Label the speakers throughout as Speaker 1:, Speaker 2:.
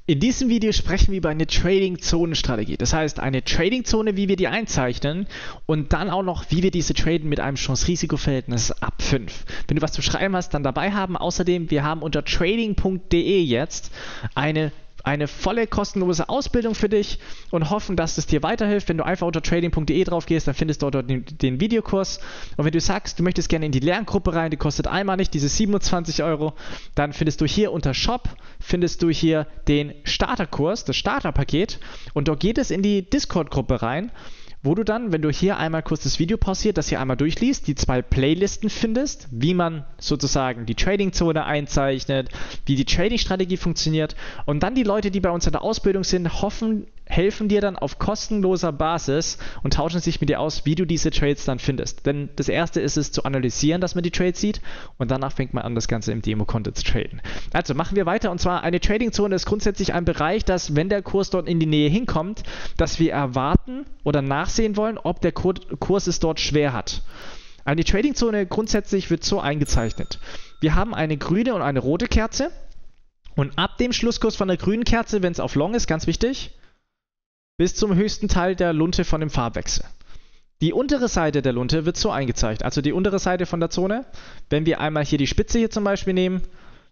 Speaker 1: In diesem Video sprechen wir über eine Trading-Zonen-Strategie. Das heißt, eine Trading-Zone, wie wir die einzeichnen und dann auch noch, wie wir diese traden mit einem Chance-Risiko-Verhältnis ab 5. Wenn du was zu schreiben hast, dann dabei haben. Außerdem, wir haben unter trading.de jetzt eine volle kostenlose Ausbildung für dich und hoffen, dass es dir weiterhilft. Wenn du einfach unter trading.de drauf gehst, dann findest du dort den Videokurs. Und wenn du sagst, du möchtest gerne in die Lerngruppe rein, die kostet einmalig diese 27 €, dann findest du hier unter Shop, findest du hier den Starterkurs, das Starterpaket. Und dort geht es in die Discord-Gruppe rein, wo du dann, wenn du hier einmal kurz das Video pausiert, das hier einmal durchliest, die 2 Playlisten findest, wie man sozusagen die Trading-Zone einzeichnet, wie die Trading-Strategie funktioniert und dann die Leute, die bei uns in der Ausbildung sind, helfen dir dann auf kostenloser Basis und tauschen sich mit dir aus, wie du diese Trades dann findest. Denn das erste ist es zu analysieren, dass man die Trades sieht und danach fängt man an, das Ganze im Demo-Content zu traden. Also machen wir weiter, und zwar eine Trading-Zone ist grundsätzlich ein Bereich, dass, wenn der Kurs dort in die Nähe hinkommt, dass wir erwarten oder nachsehen wollen, ob der Kurs es dort schwer hat. Eine Trading-Zone grundsätzlich wird so eingezeichnet. Wir haben eine grüne und eine rote Kerze und ab dem Schlusskurs von der grünen Kerze, wenn es auf Long ist, ganz wichtig, bis zum höchsten Teil der Lunte von dem Farbwechsel. Die untere Seite der Lunte wird so eingezeichnet, also die untere Seite von der Zone, wenn wir einmal hier die Spitze hier zum Beispiel nehmen,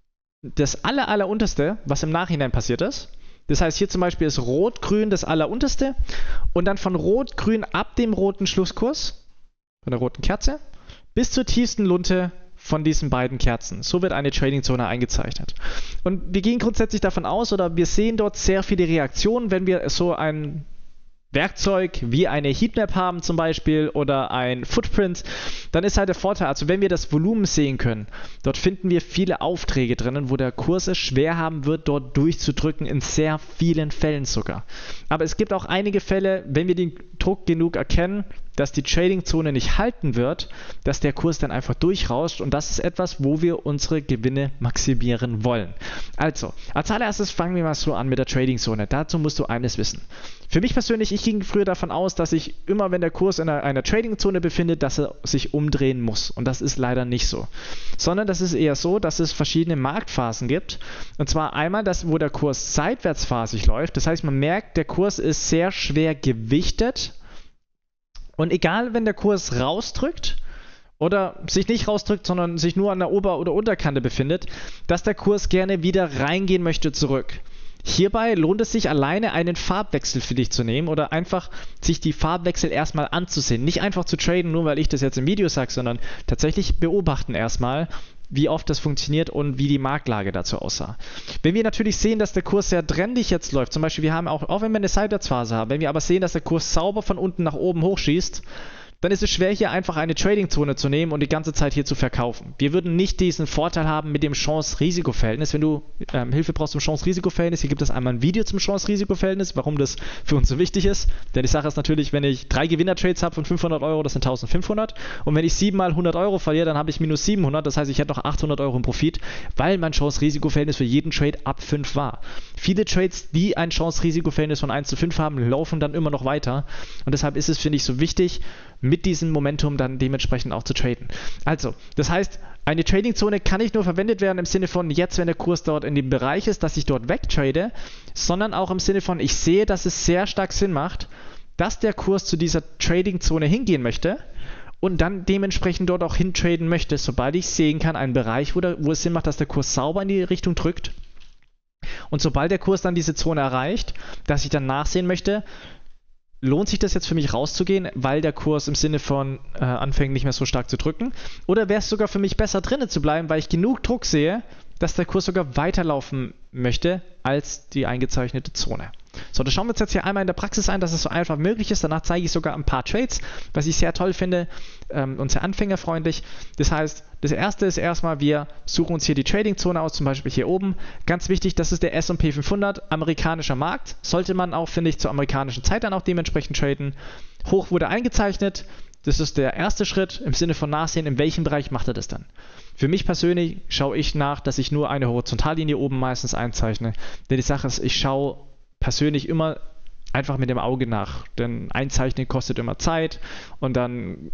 Speaker 1: das allerunterste, was im Nachhinein passiert ist. Das heißt, hier zum Beispiel ist Rot-Grün das allerunterste und dann von Rot-Grün ab dem roten Schlusskurs, von der roten Kerze, bis zur tiefsten Lunte von diesen beiden Kerzen. So wird eine Trading-Zone eingezeichnet. Und wir gehen grundsätzlich davon aus, oder wir sehen dort sehr viele Reaktionen, wenn wir so ein Werkzeug wie eine Heatmap haben zum Beispiel oder ein Footprint, dann ist halt der Vorteil, also wenn wir das Volumen sehen können, dort finden wir viele Aufträge drinnen, wo der Kurs es schwer haben wird, dort durchzudrücken, in sehr vielen Fällen sogar. Aber es gibt auch einige Fälle, wenn wir den Druck genug erkennen, dass die Trading-Zone nicht halten wird, dass der Kurs dann einfach durchrauscht, und das ist etwas, wo wir unsere Gewinne maximieren wollen. Also, als allererstes fangen wir mal so an mit der Trading-Zone. Dazu musst du eines wissen. Für mich persönlich, ich ging früher davon aus, dass ich immer, wenn der Kurs in einer Trading-Zone befindet, dass er sich umdrehen muss. Und das ist leider nicht so. Sondern das ist eher so, dass es verschiedene Marktphasen gibt. Und zwar einmal das, wo der Kurs seitwärtsphasig läuft. Das heißt, man merkt, der Kurs ist sehr schwer gewichtet. Und egal, wenn der Kurs rausdrückt oder sich nicht rausdrückt, sondern sich nur an der Ober- oder Unterkante befindet, dass der Kurs gerne wieder reingehen möchte zurück. Hierbei lohnt es sich alleine, einen Farbwechsel für dich zu nehmen oder einfach sich die Farbwechsel erstmal anzusehen. Nicht einfach zu traden, nur weil ich das jetzt im Video sage, sondern tatsächlich beobachten erstmal, wie oft das funktioniert und wie die Marktlage dazu aussah. Wenn wir natürlich sehen, dass der Kurs sehr trendig jetzt läuft, zum Beispiel wir haben auch wenn wir eine Seitwärtsphase haben, wenn wir aber sehen, dass der Kurs sauber von unten nach oben hochschießt, dann ist es schwer, hier einfach eine Trading-Zone zu nehmen und die ganze Zeit hier zu verkaufen. Wir würden nicht diesen Vorteil haben mit dem Chance-Risiko-Verhältnis. Wenn du Hilfe brauchst zum Chance-Risiko-Verhältnis, hier gibt es einmal ein Video zum Chance-Risiko-Verhältnis, warum das für uns so wichtig ist. Denn die Sache ist natürlich, wenn ich 3 Gewinner-Trades habe von 500 €, das sind 1500. Und wenn ich 7 mal 100 € verliere, dann habe ich minus 700. Das heißt, ich hätte noch 800 € im Profit, weil mein Chance-Risiko-Verhältnis für jeden Trade ab 5 war. Viele Trades, die ein Chance-Risiko-Verhältnis von 1:5 haben, laufen dann immer noch weiter. Und deshalb ist es, finde ich, so wichtig, mit diesem Momentum dann dementsprechend auch zu traden. Also, das heißt, eine Trading-Zone kann nicht nur verwendet werden im Sinne von jetzt, wenn der Kurs dort in dem Bereich ist, dass ich dort wegtrade, sondern auch im Sinne von, ich sehe, dass es sehr stark Sinn macht, dass der Kurs zu dieser Trading-Zone hingehen möchte und dann dementsprechend dort auch hintraden möchte, sobald ich sehen kann, einen Bereich, wo es Sinn macht, dass der Kurs sauber in die Richtung drückt. Und sobald der Kurs dann diese Zone erreicht, dass ich dann nachsehen möchte, lohnt sich das jetzt für mich rauszugehen, weil der Kurs im Sinne von anfängt nicht mehr so stark zu drücken? Oder wäre es sogar für mich besser drinnen zu bleiben, weil ich genug Druck sehe, dass der Kurs sogar weiterlaufen möchte als die eingezeichnete Zone? So, das schauen wir uns jetzt hier einmal in der Praxis ein, dass es so einfach möglich ist. Danach zeige ich sogar ein paar Trades, was ich sehr toll finde und sehr anfängerfreundlich. Das heißt, das erste ist erstmal, wir suchen uns hier die Trading-Zone aus, zum Beispiel hier oben. Ganz wichtig, das ist der S&P 500, amerikanischer Markt. Sollte man auch, finde ich, zur amerikanischen Zeit dann auch dementsprechend traden. Hoch wurde eingezeichnet. Das ist der erste Schritt im Sinne von Nachsehen, in welchem Bereich macht er das dann. Für mich persönlich schaue ich nach, dass ich nur eine Horizontallinie oben meistens einzeichne. Denn die Sache ist, ich schaue persönlich immer einfach mit dem Auge nach. Denn Einzeichnen kostet immer Zeit und dann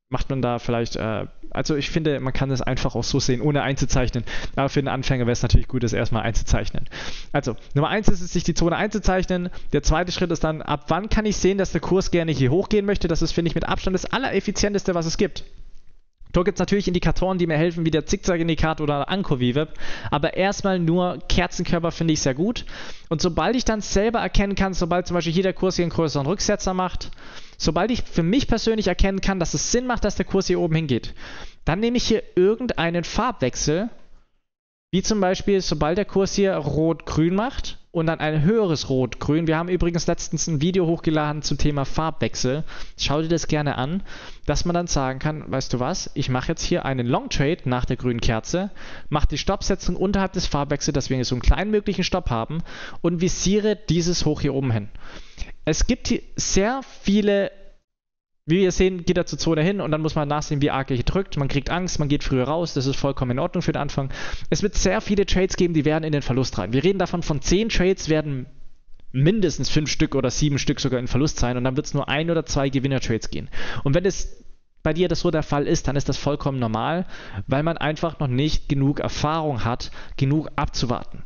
Speaker 1: macht man da vielleicht, also ich finde, man kann es einfach auch so sehen, ohne einzuzeichnen. Aber für den Anfänger wäre es natürlich gut, das erstmal einzuzeichnen. Also, Nummer 1 ist es, sich die Zone einzuzeichnen. Der zweite Schritt ist dann, ab wann kann ich sehen, dass der Kurs gerne hier hochgehen möchte. Das ist, finde ich, mit Abstand das Allereffizienteste, was es gibt. Dort gibt es natürlich Indikatoren, die mir helfen, wie der Zickzack-Indikator oder Anchor VWAP, aber erstmal nur Kerzenkörper finde ich sehr gut. Und sobald ich dann selber erkennen kann, sobald zum Beispiel hier der Kurs hier einen größeren Rücksetzer macht, sobald ich für mich persönlich erkennen kann, dass es Sinn macht, dass der Kurs hier oben hingeht, dann nehme ich hier irgendeinen Farbwechsel, wie zum Beispiel, sobald der Kurs hier rot-grün macht und dann ein höheres Rot-Grün. Wir haben übrigens letztens ein Video hochgeladen zum Thema Farbwechsel. Schau dir das gerne an, dass man dann sagen kann, weißt du was, ich mache jetzt hier einen Long Trade nach der grünen Kerze, mache die Stoppsetzung unterhalb des Farbwechsels, dass wir so einen kleinen möglichen Stopp haben und visiere dieses hoch hier oben hin. Es gibt hier sehr viele. Wie wir sehen, geht er zur Zone hin und dann muss man nachsehen, wie arg er hier drückt. Man kriegt Angst, man geht früher raus, das ist vollkommen in Ordnung für den Anfang. Es wird sehr viele Trades geben, die werden in den Verlust rein. Wir reden davon, von 10 Trades werden mindestens 5 Stück oder 7 Stück sogar in Verlust sein und dann wird es nur 1 oder 2 Gewinner-Trades gehen. Und wenn es bei dir das so der Fall ist, dann ist das vollkommen normal, weil man einfach noch nicht genug Erfahrung hat, genug abzuwarten.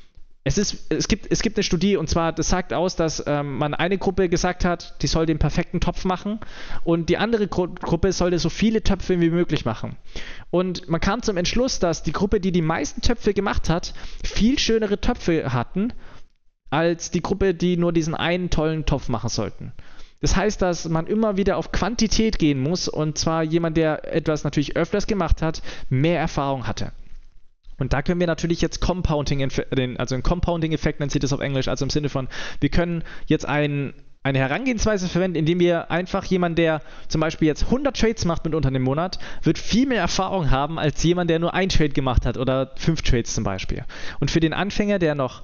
Speaker 1: Es gibt eine Studie, und zwar, das sagt aus, dass man eine Gruppe gesagt hat, die soll den perfekten Topf machen und die andere Gruppe sollte so viele Töpfe wie möglich machen. Und man kam zum Entschluss, dass die Gruppe, die die meisten Töpfe gemacht hat, viel schönere Töpfe hatten, als die Gruppe, die nur diesen einen tollen Topf machen sollten. Das heißt, dass man immer wieder auf Quantität gehen muss, und zwar jemand, der etwas natürlich öfters gemacht hat, mehr Erfahrung hatte. Und da können wir natürlich jetzt also einen Compounding-Effekt nennt sich das auf Englisch, also im Sinne von, wir können jetzt eine Herangehensweise verwenden, indem wir einfach jemand, der zum Beispiel jetzt 100 Trades macht mit unter dem Monat, wird viel mehr Erfahrung haben als jemand, der nur einen Trade gemacht hat oder 5 Trades zum Beispiel. Und für den Anfänger, der noch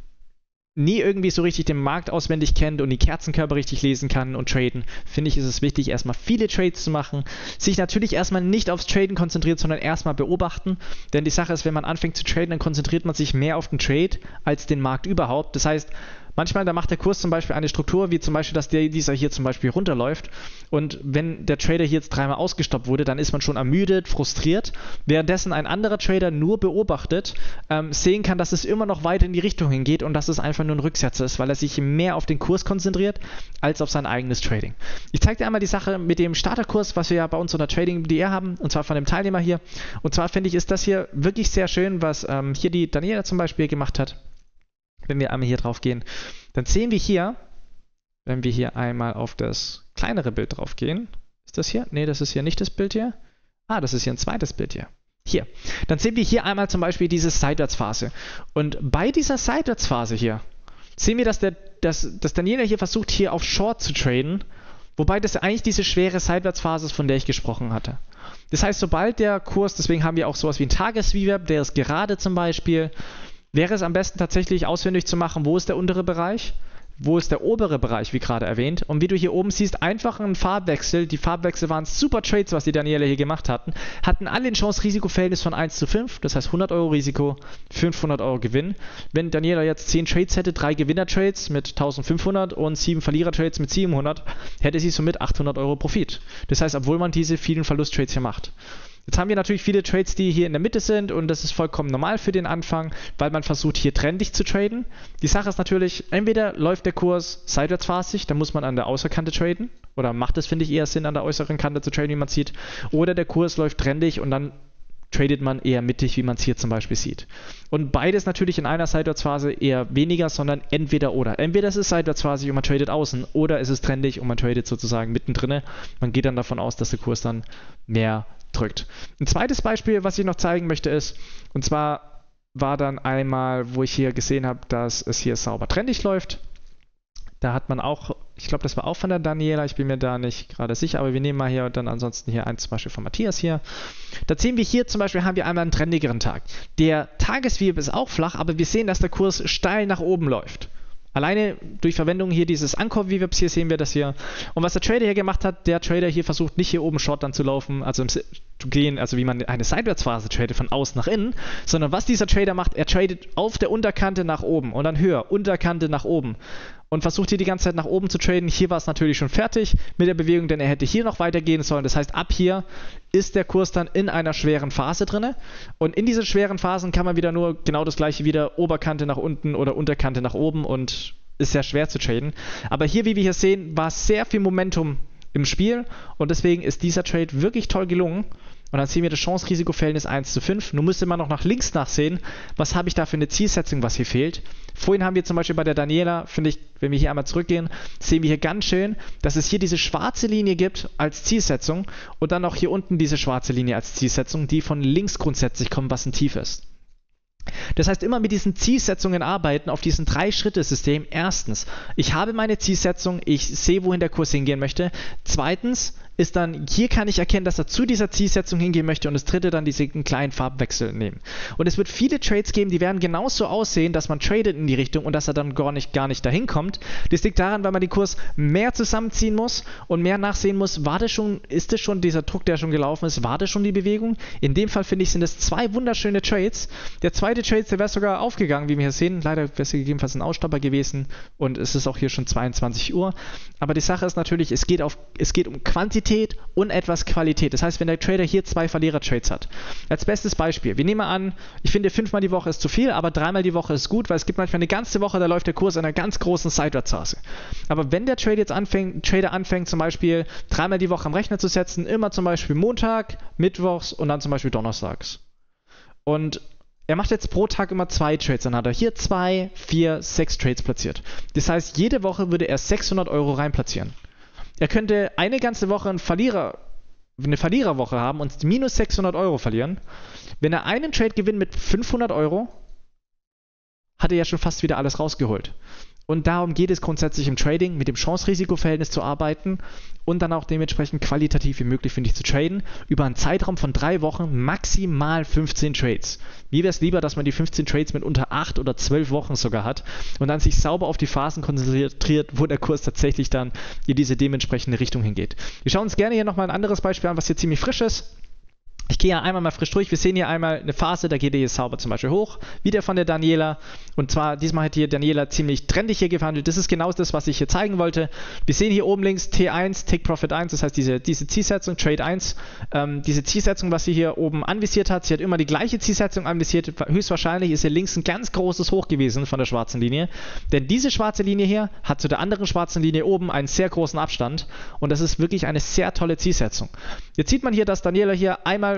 Speaker 1: nie irgendwie so richtig den Markt auswendig kennt und die Kerzenkörper richtig lesen kann und traden, finde ich, ist es wichtig, erstmal viele Trades zu machen, sich natürlich erstmal nicht aufs Traden konzentriert, sondern erstmal beobachten, denn die Sache ist, wenn man anfängt zu traden, dann konzentriert man sich mehr auf den Trade als den Markt überhaupt. Das heißt, manchmal, da macht der Kurs zum Beispiel eine Struktur, wie zum Beispiel, dass dieser hier zum Beispiel runterläuft, und wenn der Trader hier jetzt 3-mal ausgestoppt wurde, dann ist man schon ermüdet, frustriert, währenddessen ein anderer Trader nur beobachtet, sehen kann, dass es immer noch weiter in die Richtung hingeht und dass es einfach nur ein Rücksetzer ist, weil er sich mehr auf den Kurs konzentriert, als auf sein eigenes Trading. Ich zeige dir einmal die Sache mit dem Starterkurs, was wir ja bei uns unter Trading.de haben, und zwar von dem Teilnehmer hier, und zwar finde ich, ist das hier wirklich sehr schön, was hier die Daniela zum Beispiel gemacht hat. Wenn wir einmal hier drauf gehen, dann sehen wir hier, wenn wir hier einmal auf das kleinere Bild drauf gehen, ist das hier? Ne, das ist hier nicht das Bild hier. Ah, das ist hier ein zweites Bild hier. Hier. Dann sehen wir hier einmal zum Beispiel diese Seitwärtsphase. Und bei dieser Seitwärtsphase hier sehen wir, dass Daniela hier versucht, hier auf Short zu traden, wobei das eigentlich diese schwere Seitwärtsphase ist, von der ich gesprochen hatte. Das heißt, sobald der Kurs, deswegen haben wir auch sowas wie einen Tages-VWAP, der ist gerade zum Beispiel, wäre es am besten tatsächlich ausfindig zu machen, wo ist der untere Bereich, wo ist der obere Bereich, wie gerade erwähnt. Und wie du hier oben siehst, einfach ein Farbwechsel. Die Farbwechsel waren super Trades, was die Daniela hier gemacht hatten alle ein Chance-Risiko-Verhältnis von 1:5, das heißt 100 Euro Risiko, 500 Euro Gewinn. Wenn Daniela jetzt 10 Trades hätte, 3 Gewinner-Trades mit 1500 und 7 Verlierer-Trades mit 700, hätte sie somit 800 Euro Profit. Das heißt, obwohl man diese vielen Verlust-Trades hier macht. Jetzt haben wir natürlich viele Trades, die hier in der Mitte sind, und das ist vollkommen normal für den Anfang, weil man versucht, hier trendig zu traden. Die Sache ist natürlich, entweder läuft der Kurs seitwärtsphasig, dann muss man an der Außerkante traden, oder macht es, finde ich, eher Sinn, an der äußeren Kante zu traden, wie man sieht, oder der Kurs läuft trendig und dann tradet man eher mittig, wie man es hier zum Beispiel sieht. Und beides natürlich in einer Seitwärtsphase eher weniger, sondern entweder oder. Entweder es ist seitwärtsphasig und man tradet außen, oder es ist trendig und man tradet sozusagen mittendrin. Man geht dann davon aus, dass der Kurs dann mehr drückt. Ein zweites Beispiel, was ich noch zeigen möchte, ist, und zwar war dann einmal, wo ich hier gesehen habe, dass es hier sauber trendig läuft. Da hat man auch, ich glaube, das war auch von der Daniela, ich bin mir da nicht gerade sicher, aber wir nehmen mal hier dann ansonsten hier eins zum Beispiel von Matthias hier. Da sehen wir hier zum Beispiel, haben wir einmal einen trendigeren Tag. Der Tagesvib ist auch flach, aber wir sehen, dass der Kurs steil nach oben läuft. Alleine durch Verwendung hier dieses Anchor-VWAPs, hier sehen wir das hier. Und was der Trader hier gemacht hat, der Trader hier versucht nicht hier oben Short dann zu laufen, also zu gehen, also wie man eine Seitwärtsphase tradet von außen nach innen, sondern was dieser Trader macht, er tradet auf der Unterkante nach oben und dann höher, Unterkante nach oben. und versucht hier die ganze Zeit nach oben zu traden. Hier war es natürlich schon fertig mit der Bewegung, denn er hätte hier noch weitergehen sollen. Das heißt, ab hier ist der Kurs dann in einer schweren Phase drin. Und in diesen schweren Phasen kann man wieder nur genau das gleiche wieder Oberkante nach unten oder Unterkante nach oben und ist sehr schwer zu traden. Aber hier, wie wir hier sehen, war sehr viel Momentum im Spiel und deswegen ist dieser Trade wirklich toll gelungen. Und dann sehen wir das Chance-Risiko-Verhältnis 1:5. Nun müsste man noch nach links nachsehen, was habe ich da für eine Zielsetzung, was hier fehlt. Vorhin haben wir zum Beispiel bei der Daniela, finde ich, wenn wir hier einmal zurückgehen, sehen wir hier ganz schön, dass es hier diese schwarze Linie gibt als Zielsetzung und dann auch hier unten diese schwarze Linie als Zielsetzung, die von links grundsätzlich kommt, was ein Tief ist. Das heißt, immer mit diesen Zielsetzungen arbeiten auf diesem 3-Schritte-System. Erstens, ich habe meine Zielsetzung, ich sehe, wohin der Kurs hingehen möchte. Zweitens ist dann, hier kann ich erkennen, dass er zu dieser Zielsetzung hingehen möchte und das dritte dann diesen kleinen Farbwechsel nehmen. Und es wird viele Trades geben, die werden genauso aussehen, dass man tradet in die Richtung und dass er dann gar nicht dahin kommt. Das liegt daran, weil man den Kurs mehr zusammenziehen muss und mehr nachsehen muss, ist das schon dieser Druck, der schon gelaufen ist, war das schon die Bewegung? In dem Fall finde ich, sind es zwei wunderschöne Trades. Der zweite Trade, der wäre sogar aufgegangen, wie wir hier sehen. Leider wäre es gegebenenfalls ein Ausstopper gewesen und es ist auch hier schon 22 Uhr. Aber die Sache ist natürlich, es geht um Quantität und etwas Qualität. Das heißt, wenn der Trader hier 2 Verlierer-Trades hat. Als bestes Beispiel, wir nehmen mal an, ich finde 5-mal die Woche ist zu viel, aber 3-mal die Woche ist gut, weil es gibt manchmal eine ganze Woche, da läuft der Kurs in einer ganz großen Seitwärtsphase. Aber wenn der Trader anfängt, zum Beispiel 3-mal die Woche am Rechner zu setzen, immer zum Beispiel Montag, Mittwochs und dann zum Beispiel Donnerstags. Und er macht jetzt pro Tag immer 2 Trades, dann hat er hier 2, 4, 6 Trades platziert. Das heißt, jede Woche würde er 600 Euro reinplatzieren. Er könnte eine ganze Woche eine Verliererwoche haben und minus 600 Euro verlieren. Wenn er einen Trade gewinnt mit 500 Euro, hat er ja schon fast wieder alles rausgeholt. Und darum geht es grundsätzlich im Trading, mit dem Chance-Risiko-Verhältnis zu arbeiten und dann auch dementsprechend qualitativ wie möglich, finde ich, zu traden. Über einen Zeitraum von 3 Wochen maximal 15 Trades. Mir wäre es lieber, dass man die 15 Trades mit unter 8 oder 12 Wochen sogar hat und dann sich sauber auf die Phasen konzentriert, wo der Kurs tatsächlich dann in diese dementsprechende Richtung hingeht. Wir schauen uns gerne hier nochmal ein anderes Beispiel an, was hier ziemlich frisch ist. Ich gehe ja einmal mal frisch durch. Wir sehen hier einmal eine Phase, da geht er hier sauber zum Beispiel hoch. Wieder von der Daniela. Und zwar, diesmal hat hier Daniela ziemlich trendig hier gehandelt. Das ist genau das, was ich hier zeigen wollte. Wir sehen hier oben links T1, Take Profit 1, das heißt diese Zielsetzung, Trade 1. Diese Zielsetzung, was sie hier oben anvisiert hat, sie hat immer die gleiche Zielsetzung anvisiert. Höchstwahrscheinlich ist hier links ein ganz großes Hoch gewesen von der schwarzen Linie. Denn diese schwarze Linie hier hat zu der anderen schwarzen Linie oben einen sehr großen Abstand. Und das ist wirklich eine sehr tolle Zielsetzung. Jetzt sieht man hier, dass Daniela hier einmal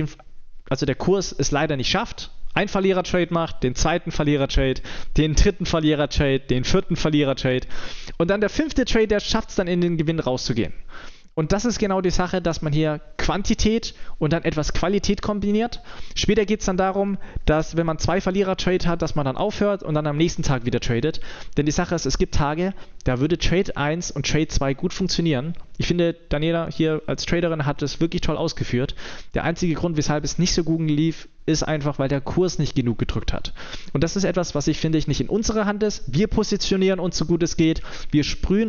Speaker 1: also der Kurs es leider nicht schafft, ein Verlierer-Trade macht, den zweiten Verlierer-Trade, den dritten Verlierer-Trade, den vierten Verlierer-Trade und dann der 5. Trade, der schafft es dann in den Gewinn rauszugehen. Und das ist genau die Sache, dass man hier Quantität und dann etwas Qualität kombiniert. Später geht es dann darum, dass wenn man 2 Verlierer-Trade hat, dass man dann aufhört und dann am nächsten Tag wieder tradet. Denn die Sache ist, es gibt Tage, da würde Trade 1 und Trade 2 gut funktionieren. Ich finde, Daniela hier als Traderin hat es wirklich toll ausgeführt. Der einzige Grund, weshalb es nicht so gut lief, ist einfach, weil der Kurs nicht genug gedrückt hat. Und das ist etwas, was ich nicht in unserer Hand ist. Wir positionieren uns so gut es geht. Wir sprühen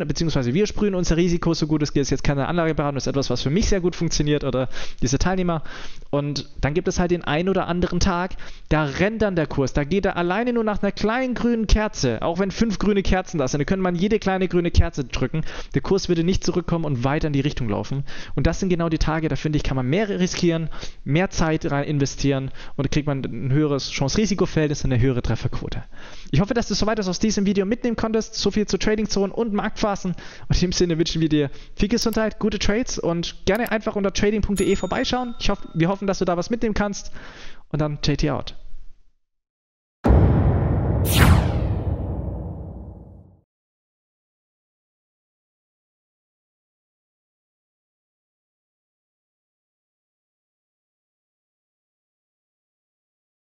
Speaker 1: unser Risiko so gut es geht. Das ist jetzt keine Anlageberatung, das ist etwas, was für mich sehr gut funktioniert oder diese Teilnehmer. Und dann gibt es halt den einen oder anderen Tag, da rennt dann der Kurs. Da geht er alleine nur nach einer kleinen grünen Kerze. Auch wenn 5 grüne Kerzen da sind, dann könnte man jede kleine grüne Kerze drücken. Der Kurs würde nicht zurückkommen und weiter in die Richtung laufen. Und das sind genau die Tage, da finde ich, kann man mehr riskieren, mehr Zeit rein investieren und da kriegt man ein höheres Chance-Risiko-Verhältnis und eine höhere Trefferquote. Ich hoffe, dass du soweit aus diesem Video mitnehmen konntest. So viel zu Trading-Zonen und Marktphasen. Und in dem Sinne wünschen wir dir viel Gesundheit, gute Trades und gerne einfach unter trading.de vorbeischauen. Wir hoffen, dass du da was mitnehmen kannst. Und dann JT out.